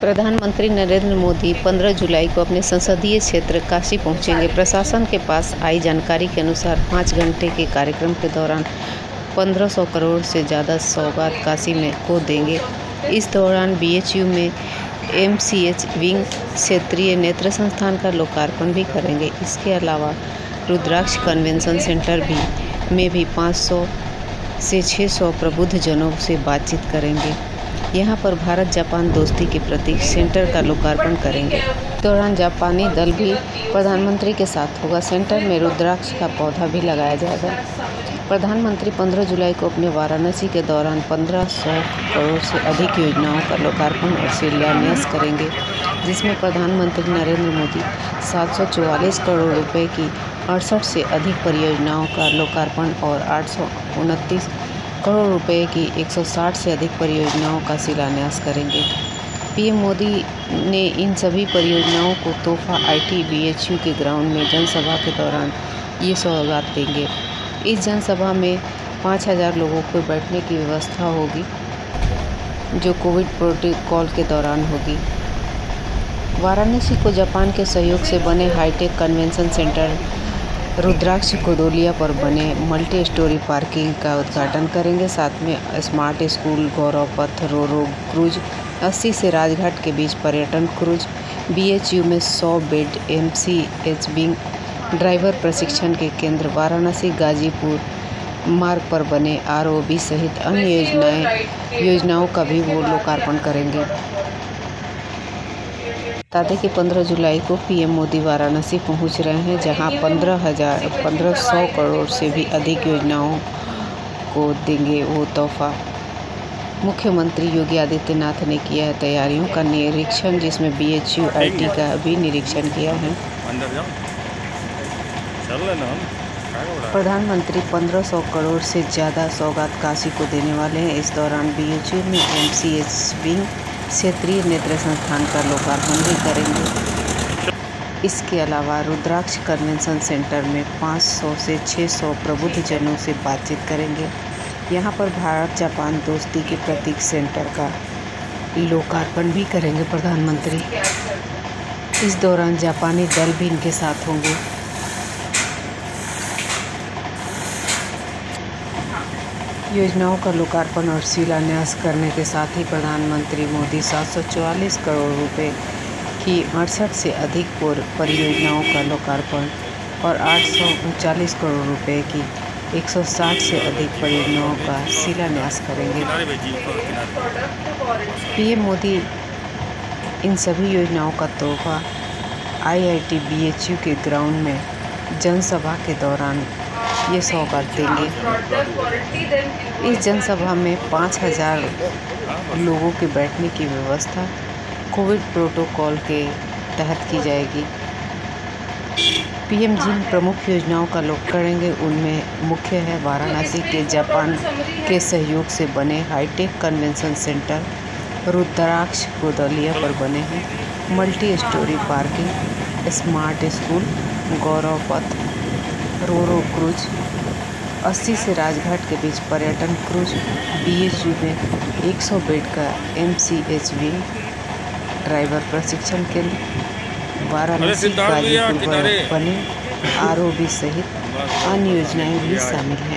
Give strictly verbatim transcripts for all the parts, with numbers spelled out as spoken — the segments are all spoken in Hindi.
प्रधानमंत्री नरेंद्र मोदी पंद्रह जुलाई को अपने संसदीय क्षेत्र काशी पहुंचेंगे। प्रशासन के पास आई जानकारी के अनुसार पाँच घंटे के कार्यक्रम के दौरान पंद्रह सौ करोड़ से ज़्यादा सौगात काशी में को देंगे। इस दौरान बीएचयू में एमसीएच विंग क्षेत्रीय नेत्र संस्थान का लोकार्पण भी करेंगे। इसके अलावा रुद्राक्ष कन्वेंशन सेंटर भी में भी पाँच सौ से छह सौ प्रबुद्ध जनों से बातचीत करेंगे। यहाँ पर भारत जापान दोस्ती के प्रतीक सेंटर का लोकार्पण करेंगे। इस दौरान जापानी दल भी प्रधानमंत्री के साथ होगा। सेंटर में रुद्राक्ष का पौधा भी लगाया जाएगा। प्रधानमंत्री पंद्रह जुलाई को अपने वाराणसी के दौरान पंद्रह सौ करोड़ से अधिक योजनाओं का लोकार्पण और शिलान्यास करेंगे, जिसमें प्रधानमंत्री नरेंद्र मोदी सात सौ चौवालीस करोड़ रुपए की अड़सठ से अधिक परियोजनाओं का लोकार्पण और आठ सौ उनतीस करोड़ रुपए की एक सौ साठ से अधिक परियोजनाओं का शिलान्यास करेंगे। पीएम मोदी ने इन सभी परियोजनाओं को तोहफा आईटी बीएचयू के ग्राउंड में जनसभा के दौरान ये सौगात देंगे। इस जनसभा में पाँच हज़ार लोगों को बैठने की व्यवस्था होगी, जो कोविड प्रोटोकॉल के दौरान होगी। वाराणसी को जापान के सहयोग से बने hi tech convention centre Rudraksh Godowlia पर बने मल्टी स्टोरी पार्किंग का उद्घाटन करेंगे। साथ में smart school, Gaurav Path, roro cruise, अस्सी से राजघाट के बीच पर्यटन क्रूज, बीएचयू में सौ बेड एमसीएच विंग, ड्राइवर प्रशिक्षण के केंद्र, वाराणसी गाजीपुर मार्ग पर बने आरओबी सहित अन्य योजनाएं योजनाओं का भी वो लोकार्पण करेंगे। बता दें कि पंद्रह जुलाई को पीएम मोदी वाराणसी पहुंच रहे हैं, जहां पंद्रह हजार पंद्रह सौ करोड़ से भी अधिक योजनाओं को देंगे वो तोहफा। मुख्यमंत्री योगी आदित्यनाथ ने किया है तैयारियों का निरीक्षण, जिसमें बीएचयू आईटी का भी निरीक्षण किया है। प्रधानमंत्री पंद्रह सौ करोड़ से ज़्यादा सौगात काशी को देने वाले हैं। इस दौरान बीएचयू में एमसीएच विंग क्षेत्रीय नेत्र संस्थान का लोकार्पण भी करेंगे। इसके अलावा रुद्राक्ष कन्वेंशन सेंटर में पाँच सौ से छह सौ प्रबुद्ध जनों से बातचीत करेंगे। यहाँ पर भारत जापान दोस्ती के प्रतीक सेंटर का लोकार्पण भी करेंगे प्रधानमंत्री। इस दौरान जापानी दल भी इनके साथ होंगे। योजनाओं का लोकार्पण और शिलान्यास करने के साथ ही प्रधानमंत्री मोदी सात सौ चौवालीस करोड़ रुपए की अड़सठ से अधिक परियोजनाओं का लोकार्पण और आठ सौ उनचालीस करोड़ रुपए की एक सौ साठ से अधिक परियोजनाओं का शिलान्यास करेंगे। पीएम मोदी इन सभी योजनाओं का तोहफा आईआईटी बीएचयू के ग्राउंड में जनसभा के दौरान ये सौगात देंगे। इस जनसभा में पाँच हज़ार लोगों के बैठने की व्यवस्था कोविड प्रोटोकॉल के तहत की जाएगी। पीएम जिन प्रमुख योजनाओं का लोक करेंगे, उनमें मुख्य है वाराणसी के जापान के सहयोग से बने hi tech convention centre, Rudraksh Godowlia पर बने हैं multi storey parking, smart school, Gaurav Path, roro cruise, अस्सी से राजघाट के बीच पर्यटन क्रूज, बीएचयू में एक सौ बेड का एमसीएच विंग, ड्राइवर प्रशिक्षण केंद्र, वाराणसी गाजीपुर पर बने आरओबी सहित अन्य योजनाएं भी शामिल हैं।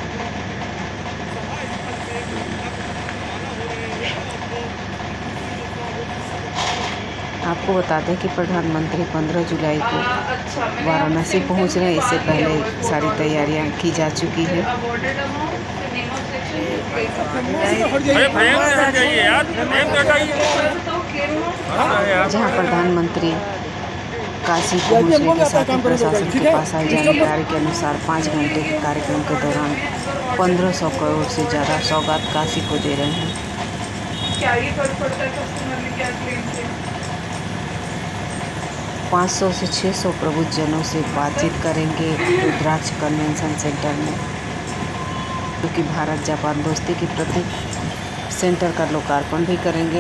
आपको बता दें कि प्रधानमंत्री पंद्रह जुलाई को वाराणसी पहुंच रहे हैं। इससे पहले सारी तैयारियां की जा चुकी हैं। जहां प्रधानमंत्री काशी पहुंचने के साथ ही प्रशासन के पास आई जानकारी के अनुसार पाँच घंटे के कार्यक्रम के दौरान पंद्रह सौ करोड़ से ज़्यादा सौगात काशी को दे रहे हैं। पाँच सौ से छह सौ प्रबुद्ध जनों से बातचीत करेंगे रुद्राक्ष कन्वेंशन सेंटर में, क्योंकि भारत जापान दोस्ती के प्रतीक सेंटर का लोकार्पण भी करेंगे।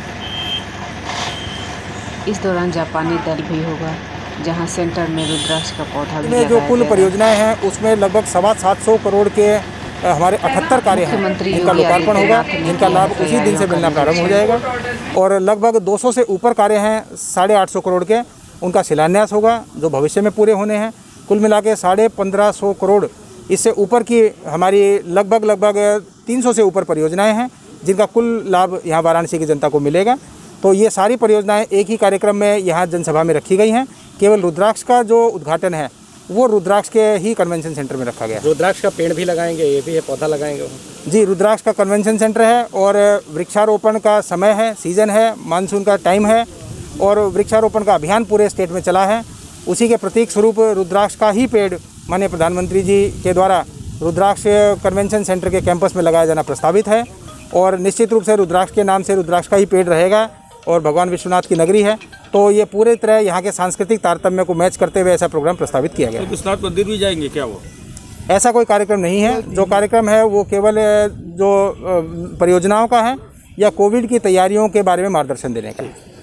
इस दौरान जापानी दल भी होगा, जहां सेंटर में रुद्राक्ष का पौधा भी लगाया जो कुल परियोजनाएं हैं उसमें लगभग सवा सात सौ करोड़ के हमारे अठहत्तर कार्य हैं जिनका लोकार्पण होगा, जिनका लाभ उसी दिन से मिलना प्रारंभ हो जाएगा। और लगभग दो सौ से ऊपर कार्य हैं साढ़े आठ सौ करोड़ के, उनका शिलान्यास होगा जो भविष्य में पूरे होने हैं। कुल मिला के साढ़े पंद्रह सौ करोड़ इससे ऊपर की हमारी लगभग लगभग तीन सौ से ऊपर परियोजनाएं हैं जिनका कुल लाभ यहाँ वाराणसी की जनता को मिलेगा। तो ये सारी परियोजनाएं एक ही कार्यक्रम में यहाँ जनसभा में रखी गई हैं। केवल रुद्राक्ष का जो उद्घाटन है वो रुद्राक्ष के ही कन्वेंशन सेंटर में रखा गया। रुद्राक्ष का पेड़ भी लगाएंगे, ये भी है, पौधा लगाएंगे? जी, रुद्राक्ष का कन्वेंशन सेंटर है और वृक्षारोपण का समय है, सीजन है, मानसून का टाइम है और वृक्षारोपण का अभियान पूरे स्टेट में चला है। उसी के प्रतीक स्वरूप रुद्राक्ष का ही पेड़ माननीय प्रधानमंत्री जी के द्वारा रुद्राक्ष कन्वेंशन सेंटर के कैंपस में लगाया जाना प्रस्तावित है और निश्चित रूप से रुद्राक्ष के नाम से रुद्राक्ष का ही पेड़ रहेगा और भगवान विश्वनाथ की नगरी है, तो ये पूरे तरह यहाँ के सांस्कृतिक तारतम्य को मैच करते हुए ऐसा प्रोग्राम प्रस्तावित किया गया। तो विश्वनाथ मंदिर भी जाएंगे क्या वो? ऐसा कोई कार्यक्रम नहीं है। जो कार्यक्रम है वो केवल जो परियोजनाओं का है या कोविड की तैयारियों के बारे में मार्गदर्शन देने का है।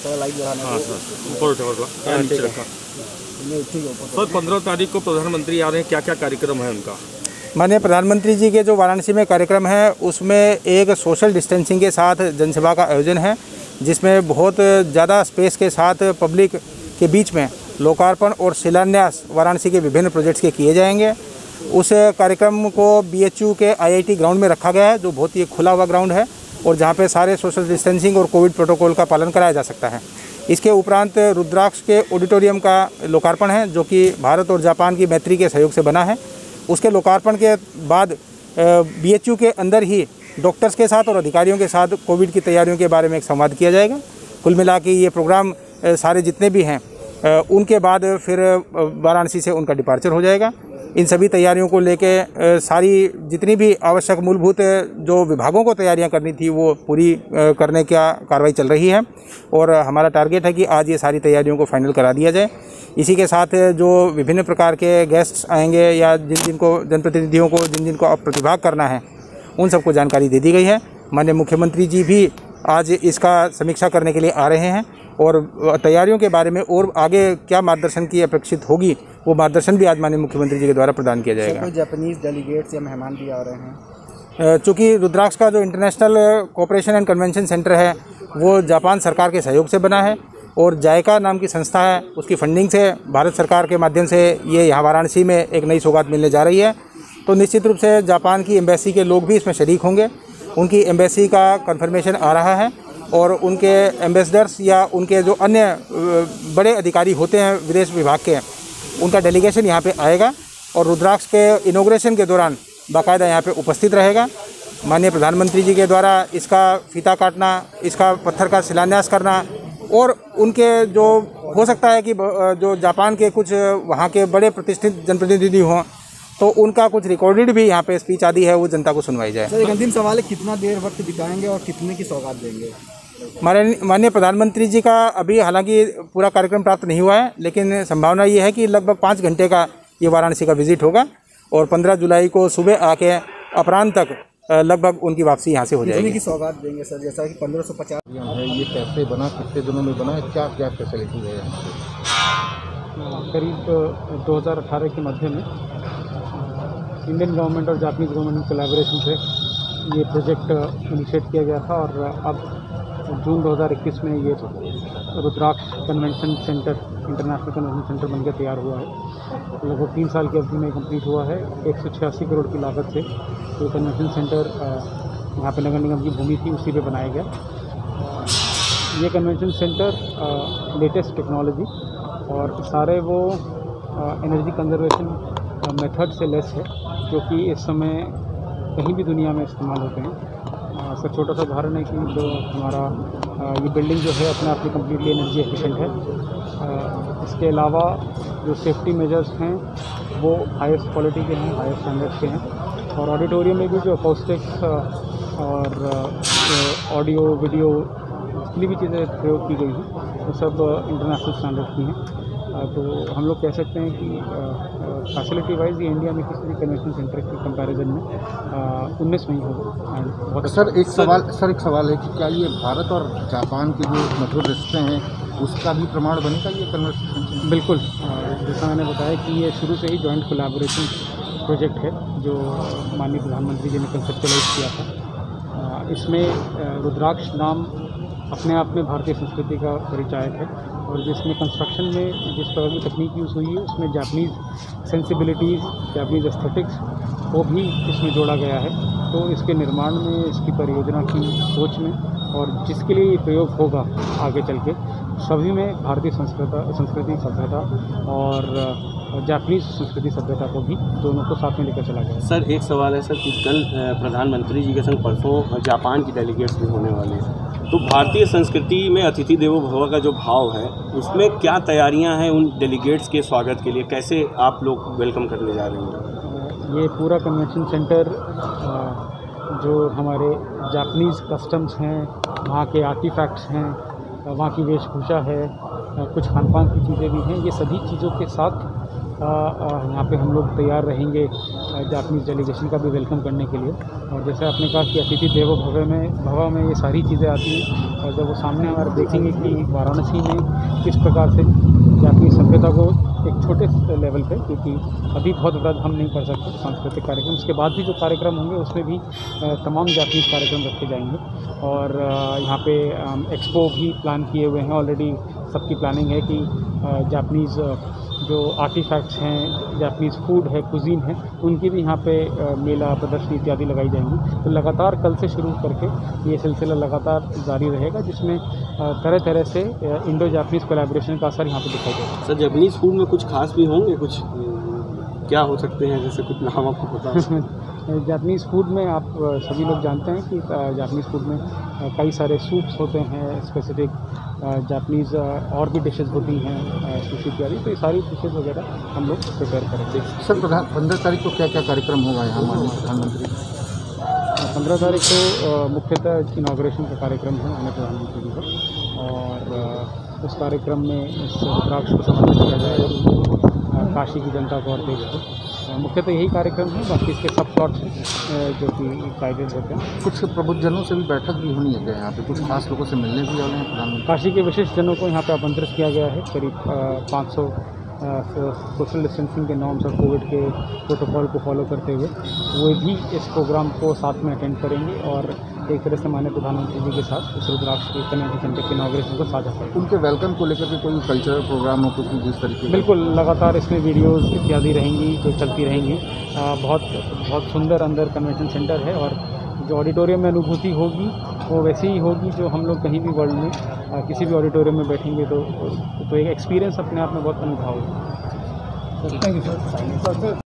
सर, पंद्रह तारीख को प्रधानमंत्री आ रहे हैं, क्या क्या कार्यक्रम है उनका? माननीय प्रधानमंत्री जी के जो वाराणसी में कार्यक्रम है उसमें एक सोशल डिस्टेंसिंग के साथ जनसभा का आयोजन है जिसमें बहुत ज़्यादा स्पेस के साथ पब्लिक के बीच में लोकार्पण और शिलान्यास वाराणसी के विभिन्न प्रोजेक्ट्स के किए जाएंगे। उस कार्यक्रम को बीएचयू के आईआईटी ग्राउंड में रखा गया है जो बहुत ही खुला हुआ ग्राउंड है और जहाँ पे सारे सोशल डिस्टेंसिंग और कोविड प्रोटोकॉल का पालन कराया जा सकता है। इसके उपरांत रुद्राक्ष के ऑडिटोरियम का लोकार्पण है जो कि भारत और जापान की मैत्री के सहयोग से बना है। उसके लोकार्पण के बाद बीएचयू के अंदर ही डॉक्टर्स के साथ और अधिकारियों के साथ कोविड की तैयारियों के बारे में एक संवाद किया जाएगा। कुल मिला के ये प्रोग्राम सारे जितने भी हैं उनके बाद फिर वाराणसी से उनका डिपार्चर हो जाएगा। इन सभी तैयारियों को लेके सारी जितनी भी आवश्यक मूलभूत जो विभागों को तैयारियां करनी थी वो पूरी करने का कार्रवाई चल रही है और हमारा टारगेट है कि आज ये सारी तैयारियों को फाइनल करा दिया जाए। इसी के साथ जो विभिन्न प्रकार के गेस्ट्स आएंगे या जिन जिनको जनप्रतिनिधियों को जिन जिनको अब प्रतिभाग करना है उन सबको जानकारी दे दी गई है। माननीय मुख्यमंत्री जी भी आज इसका समीक्षा करने के लिए आ रहे हैं और तैयारियों के बारे में और आगे क्या मार्गदर्शन की अपेक्षित होगी वो मार्गदर्शन भी आज माननीय मुख्यमंत्री जी के द्वारा प्रदान किया जाएगा। कोई जापानीज डेलीगेट्स या मेहमान भी आ रहे हैं? चूँकि रुद्राक्ष का जो international cooperation and convention centre है वो जापान सरकार के सहयोग से बना है और जायका नाम की संस्था है उसकी फंडिंग से भारत सरकार के माध्यम से ये यहाँ वाराणसी में एक नई सौगात मिलने जा रही है। तो निश्चित रूप से जापान की एम्बेसी के लोग भी इसमें शरीक होंगे। उनकी एम्बेसी का कन्फर्मेशन आ रहा है और उनके एम्बेसडर्स या उनके जो अन्य बड़े अधिकारी होते हैं विदेश विभाग के उनका डेलीगेशन यहाँ पे आएगा और रुद्राक्ष के इनॉग्रेशन के दौरान बाकायदा यहाँ पे उपस्थित रहेगा। माननीय प्रधानमंत्री जी के द्वारा इसका फीता काटना, इसका पत्थर का शिलान्यास करना और उनके जो हो सकता है कि जो जापान के कुछ वहाँ के बड़े प्रतिष्ठित जनप्रतिनिधि हों तो उनका कुछ रिकॉर्डेड भी यहाँ पे स्पीच आदि है वो जनता को सुनवाई जाए। सर, एक अंतिम सवाल है, कितना देर वक्त बिताएंगे और कितने की सौगात देंगे? माननीय प्रधानमंत्री जी का अभी हालांकि पूरा कार्यक्रम प्राप्त नहीं हुआ है लेकिन संभावना ये है कि लगभग पाँच घंटे का ये वाराणसी का विजिट होगा और पंद्रह जुलाई को सुबह आके अपराह्न तक लगभग उनकी वापसी यहाँ से हो जाएगी। की सौगात देंगे सर, जैसा कि पंद्रह सौ पचास है, ये कैसे बना, कितने दिनों में बना, क्या क्या फैसिलिटी है यहाँ पे? करीब दो हज़ार अठारह के मध्य में इंडियन गवर्नमेंट और जापानीज गवर्नमेंट कोलैबोरेशन से ये प्रोजेक्ट इनिशिएट किया गया था और अब जून दो हज़ार इक्कीस में ये Rudraksh convention centre international convention centre बनकर तैयार हुआ है। लगभग तीन साल की अवधि में कंप्लीट हुआ है। एक सौ छियासी करोड़ की लागत से ये कन्वेंशन सेंटर यहाँ पे नगर निगम की भूमि थी उसी पे बनाया गया। ये कन्वेंशन सेंटर लेटेस्ट टेक्नोलॉजी और सारे वो एनर्जी कंजर्वेशन मेथड से लेस है जो कि इस समय कहीं भी दुनिया में इस्तेमाल होते हैं। सर, छोटा सा उदाहरण है कि जो हमारा ये बिल्डिंग जो है अपने आप में कम्प्लीटली एनर्जी एफिशिएंट है। इसके अलावा जो सेफ्टी मेजर्स हैं वो हाईएस्ट क्वालिटी के हैं, हाईएस्ट स्टैंडर्ड्स के हैं और ऑडिटोरियम में भी जो अकॉस्टिक्स और ऑडियो वीडियो जितनी भी चीज़ें प्रयोग की गई हैं वो सब इंटरनेशनल स्टैंडर्ड की हैं। तो हम लोग कह सकते हैं कि फैसिलिटी वाइज ये इंडिया में किसी भी कन्वेंशन सेंटर के कंपैरिजन में उन्नीस में ही होगा। सर एक सवाल सर एक सवाल है कि क्या ये भारत और जापान के जो मधुर रिश्ते हैं उसका भी प्रमाण बनेगा ये कन्वेंशन सेंटर? बिल्कुल, जैसा मैंने बताया कि ये शुरू से ही जॉइंट कोलैबोरेशन प्रोजेक्ट है जो माननीय प्रधानमंत्री जी ने कंसेप्चुलाइज किया था। इसमें रुद्राक्ष नाम अपने आप में भारतीय संस्कृति का परिचायक है और जिसमें कंस्ट्रक्शन में जिस प्रकार की तकनीक यूज़ हुई है उसमें जापानीज़ सेंसिबिलिटीज़, जापानीज़ एस्थेटिक्स को भी इसमें जोड़ा गया है। तो इसके निर्माण में, इसकी परियोजना की सोच में और जिसके लिए ये प्रयोग होगा आगे चल के, सभी में भारतीय संस्कृति संस्कृति सभ्यता और जापानीज़ संस्कृति सभ्यता को भी दोनों को साथ में लेकर चला गया। सर एक सवाल है सर कि कल प्रधानमंत्री जी के संग परसों जापान की डेलीगेट्स भी होने वाले हैं, तो भारतीय संस्कृति में अतिथि देवो भव का जो भाव है उसमें क्या तैयारियां हैं उन डेलीगेट्स के स्वागत के लिए, कैसे आप लोग वेलकम करने जा रहे हैं? ये पूरा कन्वेंशन सेंटर जो हमारे जापानीज़ कस्टम्स हैं, वहाँ के आर्टिफैक्ट्स हैं, वहाँ की वेशभूषा है, कुछ खान पान की चीज़ें भी हैं, ये सभी चीज़ों के साथ यहाँ पे हम लोग तैयार रहेंगे जापानीज़ डेलीगेशन का भी वेलकम करने के लिए। और जैसे आपने कहा कि अतिथि देवो भव में भव में ये सारी चीज़ें आती हैं और जब वो सामने हमारे देखेंगे कि वाराणसी में किस प्रकार से जापानीज़ सभ्यता को एक छोटे लेवल पे, क्योंकि अभी बहुत बड़ा हम नहीं कर सकते सांस्कृतिक कार्यक्रम, उसके बाद भी जो कार्यक्रम होंगे उसमें भी तमाम जापानीज़ कार्यक्रम रखे जाएंगे। और यहाँ पे एक्सपो भी प्लान किए हुए हैं, ऑलरेडी सबकी प्लानिंग है कि जापानीज़ जो आर्टिफैक्ट्स हैं, जापानीज़ फूड है, कुजीन है, उनकी भी यहाँ पे मेला, प्रदर्शनी इत्यादि लगाई जाएंगी। तो लगातार कल से शुरू करके ये सिलसिला लगातार जारी रहेगा, जिसमें तरह तरह से इंडो जापानीज़ कोलैबोरेशन का असर यहाँ पे दिखाई देगा। सर जापानीज़ फूड में कुछ खास भी होंगे, कुछ क्या हो सकते हैं, जैसे कुछ नाम आपको पता है? जापानीज़ फूड में आप सभी लोग जानते हैं कि जापानीज़ फूड में कई सारे सूप्स होते हैं, स्पेसिफिक जापानीज़ और भी डिशेज़ होती हैं, सुशी इत्यादि, तो ये सारी डिशेज़ वगैरह हम लोग प्रिपेयर करेंगे। सर प्रधान पंद्रह तारीख को क्या क्या कार्यक्रम होगा यहाँ माननीय प्रधानमंत्री? पंद्रह तारीख को मुख्यतः इनाग्रेशन का कार्यक्रम है माननीय प्रधानमंत्री जी का, और उस कार्यक्रम में इस रुद्राक्ष को समर्पित किया जाएगा काशी की जनता को और देश को। मुख्यतः यही कार्यक्रम है, बाकी इसके सब प्लॉट्स हैं जो कि गाइडेड होते हैं। कुछ प्रबुद्धजनों से भी बैठक भी होनी है क्या यहाँ पे? कुछ खास लोगों से मिलने भी वाले हैं प्रधानमंत्री? काशी के विशिष्ट जनों को यहाँ पे आमंत्रित किया गया है। करीब पाँच सौ सोशल डिस्टेंसिंग के नॉर्म्स और कोविड के प्रोटोकॉल को फॉलो करते हुए वो भी इस प्रोग्राम को साथ में अटेंड करेंगे और एक तरह से माननीय प्रधानमंत्री जी के साथ इस रुद्राक्ष के कन्वेंशन सेंटर के इनॉग्रेशन को साझा करेंगे। उनके वेलकम को लेकर के कोई कल्चरल प्रोग्राम हो, कुछ भी जिस तरीके? बिल्कुल, लगातार इसमें वीडियोज़ इत्यादि रहेंगी जो चलती रहेंगी। आ, बहुत बहुत सुंदर अंदर कन्वेंशन सेंटर है और जो ऑडिटोरियम में अनुभूति होगी वो वैसी ही होगी जो हम लोग कहीं भी वर्ल्ड में आ, किसी भी ऑडिटोरियम में बैठेंगे तो तो एक एक्सपीरियंस अपने आप में बहुत अनुभव होगा। Thank you sir.